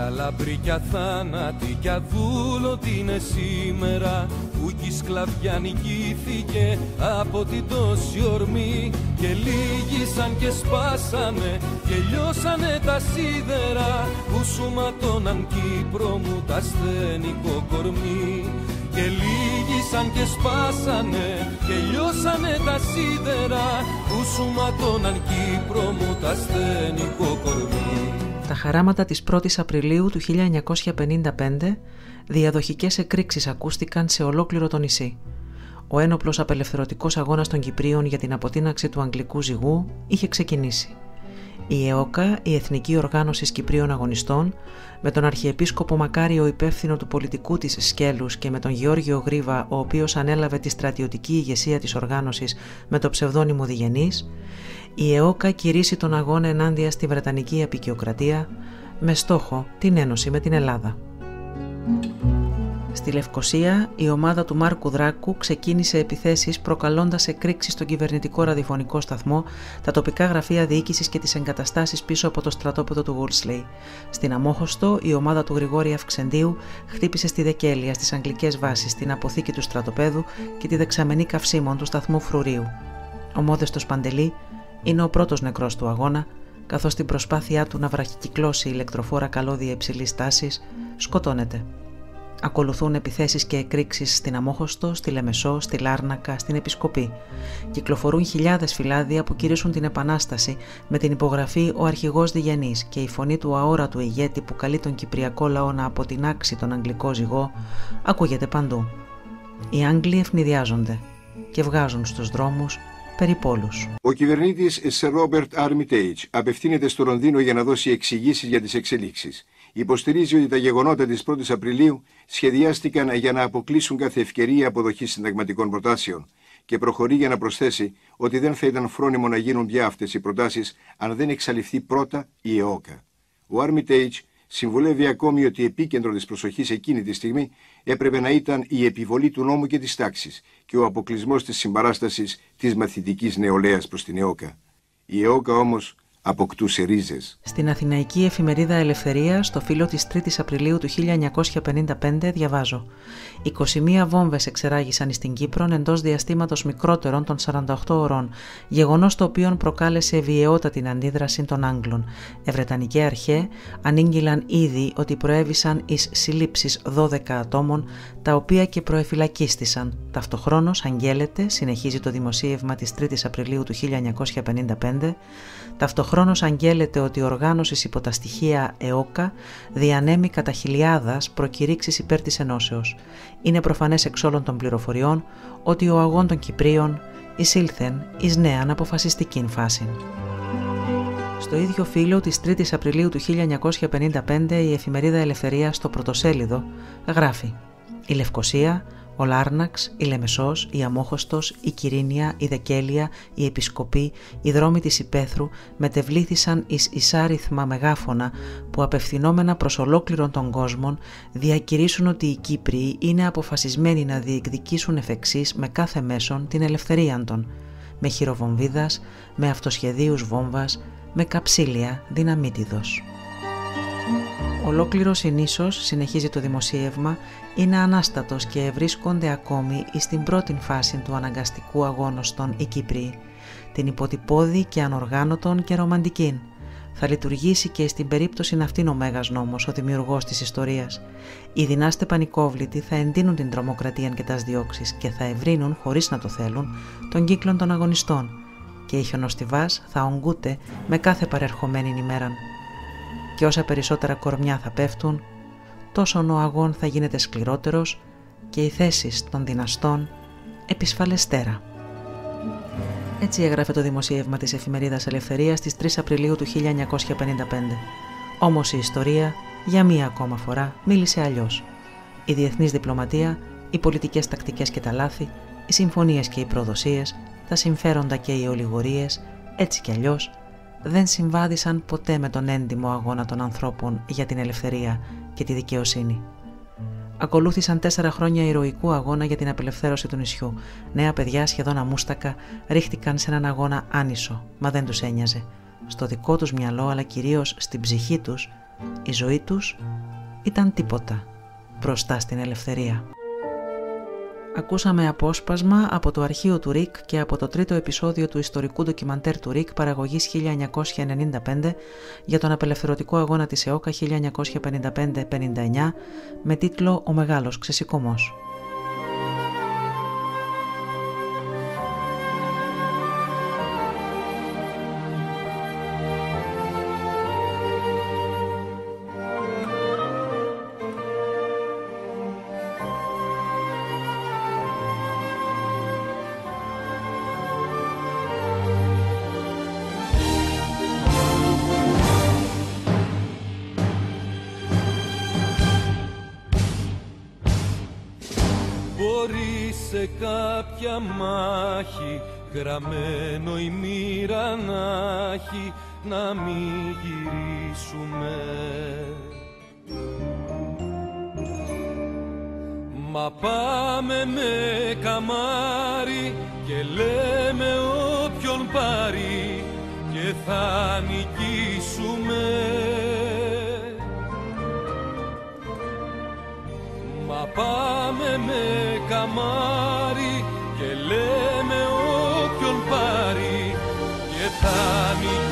λαμπρή κι αθάνατη κι αδούλωτη είναι σήμερα, που κι η σκλαβιά νικήθηκε από την τόση ορμή. Και λύγησαν και σπάσανε και λιώσανε τα σίδερα, που σου ματώναν Κύπρο μου τα ασθενικό κορμί. Και λύγησαν και σπάσανε και λιώσανε τα σίδερα, που σου ματώναν Κύπρο μου τα ασθενικό κορμί. Τα χαράματα της 1ης Απριλίου του 1955, διαδοχικές εκρήξεις ακούστηκαν σε ολόκληρο το νησί. Ο ένοπλος απελευθερωτικός αγώνας των Κυπρίων για την αποτείναξη του αγγλικού ζυγού είχε ξεκινήσει. Η ΕΟΚΑ, η Εθνική Οργάνωση Κυπρίων Αγωνιστών, με τον Αρχιεπίσκοπο Μακάριο υπεύθυνο του πολιτικού της σκέλους και με τον Γεώργιο Γρίβα, ο οποίος ανέλαβε τη στρατιωτική ηγεσία της οργάνωσης με το ψευδώνυμο Διγενής, η ΕΟΚΑ κηρύσσει τον αγώνα ενάντια στη Βρετανική αποικιοκρατία με στόχο την ένωση με την Ελλάδα. Στη Λευκοσία, η ομάδα του Μάρκου Δράκου ξεκίνησε επιθέσεις προκαλώντας εκρήξεις στον κυβερνητικό ραδιοφωνικό σταθμό, τα τοπικά γραφεία διοίκησης και τις εγκαταστάσεις πίσω από το στρατόπεδο του Woolsey. Στην Αμόχωστο, η ομάδα του Γρηγόρη Αυξεντίου χτύπησε στη Δεκέλεια, στις αγγλικές βάσεις, την αποθήκη του στρατοπέδου και τη δεξαμενή καυσίμων του σταθμού Φρουρίου. Ο Μόδεστος Παντελή είναι ο πρώτος νεκρός του αγώνα, καθώς στην προσπάθειά του να βραχικυκλώσει ηλεκτροφόρα καλώδια υψηλής τάσης σκοτώνεται. Ακολουθούν επιθέσεις και εκρήξεις στην Αμόχωστο, στη Λεμεσό, στη Λάρνακα, στην Επισκοπή. Κυκλοφορούν χιλιάδες φυλάδια που κηρύσσουν την Επανάσταση με την υπογραφή «Ο Αρχηγός Διγενής» και η φωνή του αόρατου ηγέτη που καλεί τον κυπριακό λαό να αποτινάξει τον αγγλικό ζυγό ακούγεται παντού. Οι Άγγλοι ευνηδιάζονται και βγάζουν στους δρόμους περιπόλους. Ο κυβερνήτης Sir Robert Armitage απευθύνεται στο Λονδίνο για να δώσει εξηγήσεις για τις εξελίξεις. Υποστηρίζει ότι τα γεγονότα της 1ης Απριλίου σχεδιάστηκαν για να αποκλείσουν κάθε ευκαιρία αποδοχής συνταγματικών προτάσεων και προχωρεί για να προσθέσει ότι δεν θα ήταν φρόνιμο να γίνουν πια αυτές οι προτάσεις αν δεν εξαλειφθεί πρώτα η ΕΟΚΑ. Ο Armitage συμβουλεύει ακόμη ότι επίκεντρο της προσοχής εκείνη τη στιγμή έπρεπε να ήταν η επιβολή του νόμου και της τάξης και ο αποκλεισμός της συμπαράστασης της μαθητικής νεολαίας προς την ΕΟΚΑ. Η ΕΟΚΑ όμως αποκτούσε ρίζες. Στην Αθηναϊκή Εφημερίδα Ελευθερία, στο φύλλο της 3ης Απριλίου του 1955, διαβάζω: 21 βόμβες εξεράγησαν στην Κύπρο εντός διαστήματος μικρότερων των 48 ωρών, γεγονός το οποίο προκάλεσε βιαιότατη αντίδραση των Άγγλων. Βρετανικοί αρχαί ανήγγυλαν ήδη ότι προέβησαν εις συλλήψεις 12 ατόμων, τα οποία και προεφυλακίστησαν. Ταυτοχρόνως αγγέλλεται, συνεχίζει το δημοσίευμα της 3ης Απριλίου του 1955, ταυτοχρόνως αγγέλλεται ότι η οργάνωση υπό τα στοιχεία ΕΟΚΑ διανέμει κατά χιλιάδας προκηρύξεις υπέρ της ενώσεως. Είναι προφανές εξ όλων των πληροφοριών ότι ο αγών των Κυπρίων εισήλθεν εις νέαν αποφασιστικήν φάση. Στο ίδιο φύλλο της 3ης Απριλίου του 1955 η εφημερίδα Ελευθερία στο πρωτοσέλιδο γράφει: «Η Λευκοσία, ο Λάρναξ, η Λεμεσός, η Αμόχωστος, η Κυρίνια, η Δεκέλεια, η Επισκοπή, οι δρόμοι της Υπέθρου μετεβλήθησαν εις εισάριθμα μεγάφωνα που απευθυνόμενα προς ολόκληρον τον κόσμο διακηρύσουν ότι οι Κύπριοι είναι αποφασισμένοι να διεκδικήσουν εφ' εξής με κάθε μέσον την ελευθερία των, με χειροβομβίδας, με αυτοσχεδίους βόμβας, με καψίλια δυναμίτιδος». Ολόκληρος η νήσος, συνεχίζει το δημοσίευμα, είναι ανάστατος και ευρίσκονται ακόμη εις την πρώτη φάση του αναγκαστικού αγώνωστον οι Κύπριοι, την υποτυπώδη και ανοργάνωτον και ρομαντικήν. Θα λειτουργήσει και στην περίπτωση αυτήν ο Μέγας Νόμος, ο δημιουργός της ιστορίας. Οι δυνάστε πανικόβλητοι θα εντείνουν την τρομοκρατία και τας διώξεις και θα ευρύνουν, χωρίς να το θέλουν, τον κύκλον των αγωνιστών και η χιονοστιβάς θα ογκούται με κάθε παρερχομένη ημέραν. Και όσα περισσότερα κορμιά θα πέφτουν, τόσο ο αγών θα γίνεται σκληρότερος και οι θέσεις των δυναστών επισφαλεστέρα. Έτσι έγραφε το δημοσίευμα της εφημερίδας Ελευθερίας στις 3 Απριλίου του 1955. Όμως η ιστορία για μία ακόμα φορά μίλησε αλλιώς. Η διεθνής διπλωματία, οι πολιτικές τακτικές και τα λάθη, οι συμφωνίες και οι προδοσίες, τα συμφέροντα και οι ολιγορίες, έτσι κι αλλιώς, δεν συμβάδισαν ποτέ με τον έντιμο αγώνα των ανθρώπων για την ελευθερία και τη δικαιοσύνη. Ακολούθησαν 4 χρόνια ηρωικού αγώνα για την απελευθέρωση του νησιού. Νέα παιδιά σχεδόν αμούστακα ρίχτηκαν σε έναν αγώνα άνισο, μα δεν τους ένοιαζε. Στο δικό τους μυαλό, αλλά κυρίως στην ψυχή τους, Η ζωή τους ήταν τίποτα μπροστά στην ελευθερία. Ακούσαμε απόσπασμα από το αρχείο του ΡΙΚ και από το τρίτο επεισόδιο του ιστορικού ντοκιμαντέρ του ΡΙΚ παραγωγής 1995 για τον απελευθερωτικό αγώνα της ΕΟΚΑ 1955-59 με τίτλο «Ο Μεγάλος Ξεσηκωμός». Σε κάποια μάχη γραμμένο η μοίρα να έχει να μην γυρίσουμε. Μα πάμε με καμάρι και λέμε όποιον πάρει και θα νικήσουμε. Μα πάμε με καμάρι και λέμε όποιον πάρει και θα νικήσουμε.